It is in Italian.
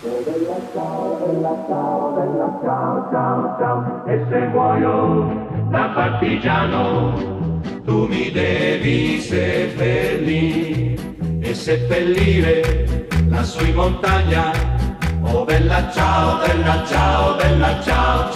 bella ciao, bella ciao, bella ciao, ciao, ciao. E se muoio da partigiano, tu mi devi seppellire e seppellire lassù in montagna. Oh bella ciao, bella ciao, bella ciao.